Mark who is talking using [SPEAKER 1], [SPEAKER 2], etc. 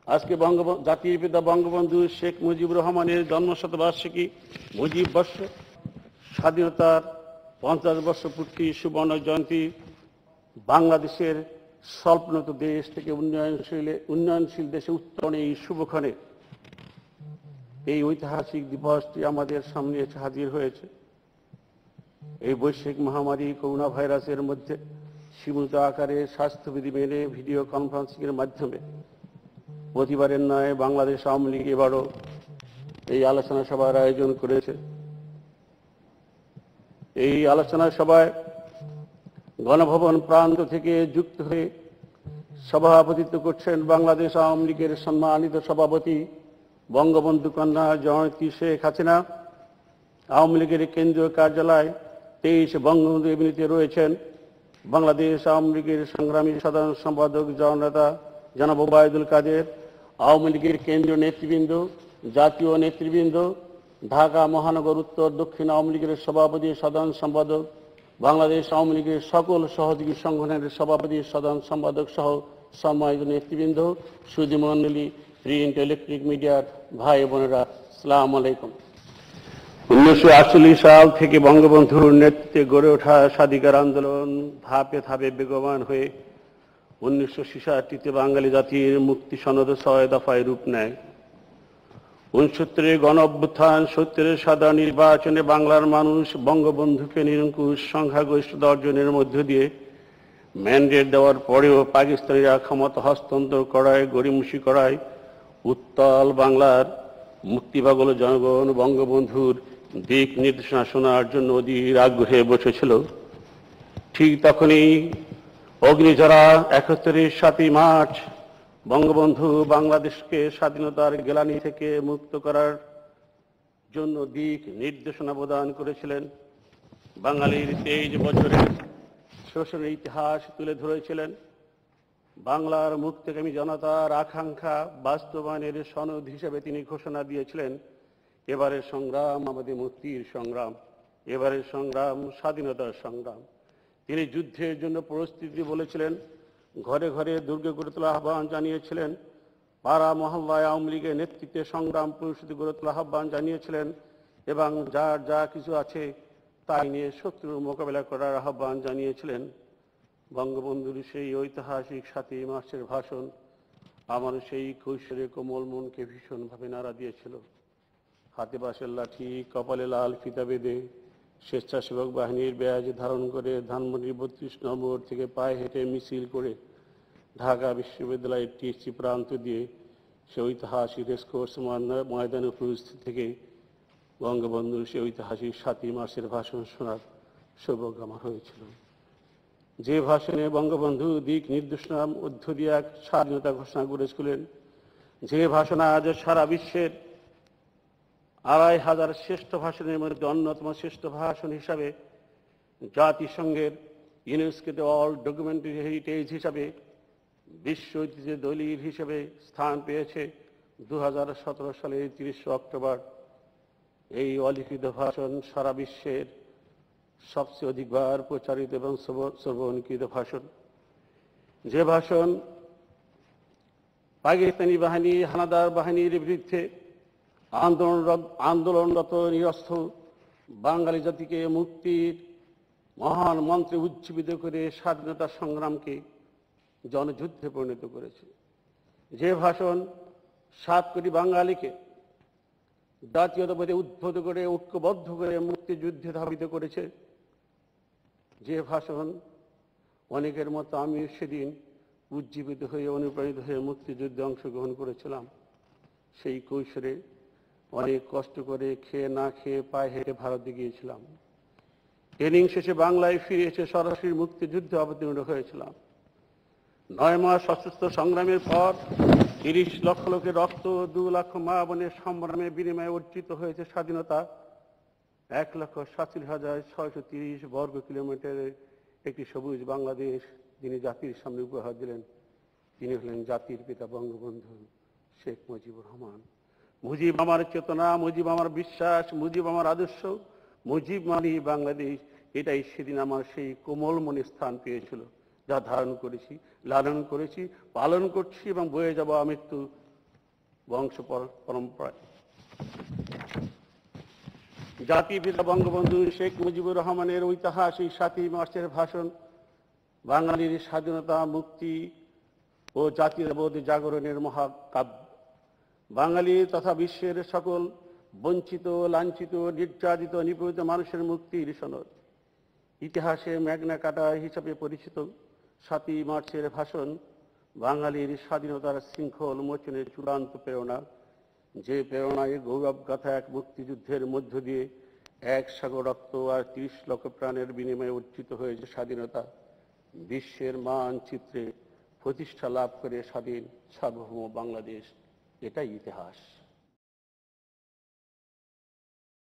[SPEAKER 1] আজকে জাতির পিতা বঙ্গবন্ধু শেখ মুজিবুর রহমানের জন্মশতবার্ষিকী, মুজিব বর্ষ, স্বাধীনতার 50 বর্ষ পূর্তি সুবর্ণ জয়ন্তী, বাংলাদেশের স্বল্পোন্নত দেশ থেকে উন্নয়নশীল দেশে উত্তরণে এই শুভক্ষণে এই ঐতিহাসিক দিবসটি আমাদের সামনে এসে হাজির হয়েছে। এই বৈশ্বিক মহামারী করোনা ভাইরাসের মধ্যে সীমিত আকারে স্বাস্থ্যবিধি মেনে ভিডিও কনফারেন্সিং এর মাধ্যমে প্রতিবারের নয় বাংলাদেশ আওয়ামী লীগ এবারও এই আলোচনা সভার আয়োজন করেছে। এই আলোচনা সভায় গণভবন প্রান্ত থেকে যুক্ত হয়ে সভাপতিত্ব করছেন বাংলাদেশ আওয়ামী লীগের সম্মানিত সভাপতি বঙ্গবন্ধু কন্যা জয়ন্তী শেখ হাসিনা। আওয়ামী লীগের কেন্দ্রীয় কার্যালয় 23 বঙ্গবন্ধু এভিনিউতে রয়েছেন বাংলাদেশ আওয়ামী লীগের সংগ্রামী সাধারণ সম্পাদক জননেতা জনাব ওবায়দুল কাদের, আওয়ামী লীগের কেন্দ্রীয় নেতৃবৃন্দ, জাতীয় নেতৃবৃন্দ, ঢাকা মহানগর উত্তর দক্ষিণ আওয়ামী লীগের সভাপতি সাধারণ সম্পাদক, বাংলাদেশ আওয়ামী লীগের সকল সহযোগী সংগঠনের সভাপতি সাধারণ সম্পাদক সহ সম্মানিত নেতৃবৃন্দ, সুধী মণ্ডলী, প্রিন্ট ইলেকট্রিক মিডিয়ার ভাই বোনেরা, আসসালামু আলাইকুম। 1948 সাল থেকে বঙ্গবন্ধুর নেতৃত্বে গড়ে ওঠা স্বাধিকার আন্দোলন ধাপে ধাপে বেগবান হয়ে 1966-তে বাঙালি জাতির মুক্তি সনদ 6 দফায় রূপ নেয়। 69-এর গণ অভ্যুত্থান, 70-এর সাধারণ নির্বাচনে বাংলার মানুষ বঙ্গবন্ধুকে নিরঙ্কুশ সংখ্যাগরিষ্ঠতা অর্জনের মধ্য দিয়ে ম্যান্ডেট দেওয়ার পরেও পাকিস্তানিরা ক্ষমতা হস্তান্তর করায়, গড়িমসি করায় উত্তাল বাংলার মুক্তিপাগল জনগণ বঙ্গবন্ধুর দিক নির্দেশনা শোনার জন্য অধীর আগ্রহে বসেছিল। ঠিক তখনই অগ্নিঝরা 71-এর 7ই মার্চ বঙ্গবন্ধু বাংলাদেশকে স্বাধীনতার গ্লানি থেকে মুক্ত করার জন্য দিক নির্দেশনা প্রদান করেছিলেন। বাঙালির 23 বছরের শোষণের ইতিহাস তুলে ধরেছিলেন। বাংলার মুক্তিকামী জনতার আকাঙ্ক্ষা বাস্তবায়নের সনদ হিসেবে তিনি ঘোষণা দিয়েছিলেন, এবারের সংগ্রাম আমাদের মুক্তির সংগ্রাম, এবারের সংগ্রাম স্বাধীনতার সংগ্রাম। তিনি যুদ্ধের জন্য প্রস্তুতি বলেছিলেন, ঘরে ঘরে দুর্গ গড়ে তোলার আহ্বান জানিয়েছিলেন, পাড়া মহল্লায় আওয়ামী লীগের নেতৃত্বে সংগ্রাম পরিষদ গড়ে তোলার আহ্বান জানিয়েছিলেন এবং যার যা কিছু আছে তাই নিয়ে শত্রুর মোকাবেলা করার আহ্বান জানিয়েছিলেন। বঙ্গবন্ধুর সেই ঐতিহাসিক 7ই মার্চের ভাষণ আমার সেই কৈশোরে কোমল মনকে ভীষণভাবে নাড়া দিয়েছিল। হাতে বাঁশের লাঠি, কপালে লাল ফিতা বেঁধে স্বেচ্ছাসেবক বাহিনীর ব্যাজ ধারণ করে ধানমন্ডির 32 নম্বর থেকে পায়ে হেঁটে মিছিল করে ঢাকা বিশ্ববিদ্যালয়ের টিএসসি প্রান্ত দিয়ে সে ঐতিহাসিক রেসকোর্স ময়দানে উপস্থিত থেকে বঙ্গবন্ধুর সে ঐতিহাসিক 7ই মার্চের ভাষণ শোনার সৌভাগ্য আমার হয়েছিল। যে ভাষণে বঙ্গবন্ধু দিক নির্দেশনা মধ্য দিয়ে এক স্বাধীনতা ঘোষণা করেছিলেন, যে ভাষণ আজ সারা বিশ্বের 2500 শ্রেষ্ঠ ভাষণের মধ্যে অন্যতম শ্রেষ্ঠ ভাষণ হিসাবে জাতিসংঘের ইউনেস্কোতে ওয়ার্ল্ড ডকুমেন্টারি হেরিটেজ হিসাবে বিশ্ব ঐতিহ্যের দলিল হিসেবে স্থান পেয়েছে 2017 সালের 30 অক্টোবর। এই অলিখিত ভাষণ সারা বিশ্বের সবচেয়ে অধিকবার প্রচারিত এবং সর্বনিকৃত ভাষণ। যে ভাষণ পাকিস্তানি বাহিনী, হানাদার বাহিনীর বিরুদ্ধে আন্দোলনরত নিরস্ত্র বাঙালি জাতিকে মুক্তির মহান মন্ত্রে উজ্জীবিত করে স্বাধীনতা সংগ্রামকে জনযুদ্ধে পরিণত করেছে। যে ভাষণ 7 কোটি বাঙালিকে জাতীয়তাবাদে উদ্বুদ্ধ করে ঐক্যবদ্ধ করে মুক্তিযুদ্ধে ধাবিত করেছে। যে ভাষণ অনেকের মতো আমি সেদিন উজ্জীবিত হয়ে অনুপ্রাণিত হয়ে মুক্তিযুদ্ধে অংশগ্রহণ করেছিলাম। সেই কৈশোরে অনেক কষ্ট করে খেয়ে না খেয়ে পায়ে হেঁটে ভারতে গিয়েছিলাম। ট্রেনিং শেষে বাংলায় ফিরে এসে সরাসরি মুক্তিযুদ্ধে অবতীর্ণ হয়েছিলাম। 9 মাস সশস্ত্র সংগ্রামের পর 30 লক্ষ লোকের রক্ত, 2 লাখ মা বোনের সংগ্রামের বিনিময়ে অর্জিত হয়েছে স্বাধীনতা। 1,47,630 বর্গ কিলোমিটারের একটি সবুজ বাংলাদেশ যিনি জাতির সামনে উপহার দিলেন, তিনি হলেন জাতির পিতা বঙ্গবন্ধু শেখ মুজিবুর রহমান। মুজিব আমার চেতনা, মুজিব আমার বিশ্বাস, মুজিব আমার আদর্শ, মুজিব মানে বাংলাদেশ, এটাই সেদিন আমার সেই কোমল মনে স্থান পেয়েছিল, যা ধারণ করেছি, লালন করেছি, পালন করছি এবং বয়ে যাব আমৃত্যু বংশ পরম্পরা। জাতিপিতা বঙ্গবন্ধু শেখ মুজিবুর রহমানের ঐতিহাসিক 7ই মার্চের ভাষণ বাঙালির স্বাধীনতা, মুক্তি ও জাতীয়বোধ জাগরণের মহাকাব্য। বাঙালি তথা বিশ্বের সকল বঞ্চিত, লাঞ্ছিত, নির্যাতিত, নিপীড়িত মানুষের মুক্তির সনদ। ইতিহাসে ম্যাগনা কার্টা হিসাবে পরিচিত 7ই মার্চের ভাষণ বাঙালির স্বাধীনতার শৃঙ্খল মোচনের চূড়ান্ত প্রেরণা, যে প্রেরণায় গৌরবগাথা এক মুক্তিযুদ্ধের মধ্য দিয়ে 1 সাগর রক্ত আর 30 লক্ষ প্রাণের বিনিময়ে অর্জিত হয়েছে স্বাধীনতা, বিশ্বের মানচিত্রে প্রতিষ্ঠা লাভ করে স্বাধীন সার্বভৌম বাংলাদেশ। এটাই ইতিহাস।